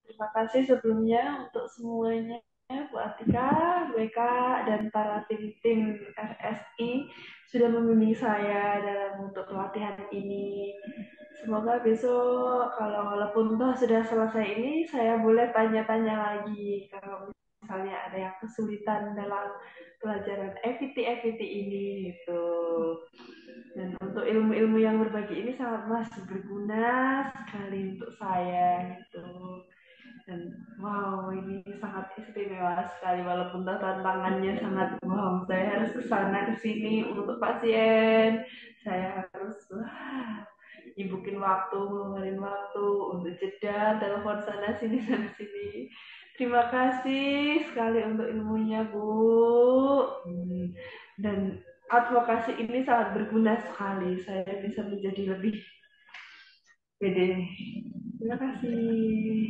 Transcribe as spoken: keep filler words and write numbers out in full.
Terima kasih sebelumnya untuk semuanya, Bu Atika, B K, dan para tim-tim R S I sudah membimbing saya dalam untuk pelatihan ini. Semoga besok kalau walaupun toh sudah selesai ini, saya boleh tanya-tanya lagi kalau misalnya ada yang kesulitan dalam pelajaran activity-activity ini gitu. Dan untuk ilmu-ilmu yang berbagi ini sangat masih berguna sekali untuk saya gitu. Dan wow, ini sangat istimewa sekali walaupun tantangannya sangat wow. Saya harus ke sana ke sini untuk pasien. Saya harus wah, nyibukin waktu, ngeluarin waktu untuk jeda, telepon sana sini sana sini. Terima kasih sekali untuk ilmunya, Bu. Hmm, Dan advokasi ini sangat berguna sekali. Saya bisa menjadi lebih pede. Terima kasih.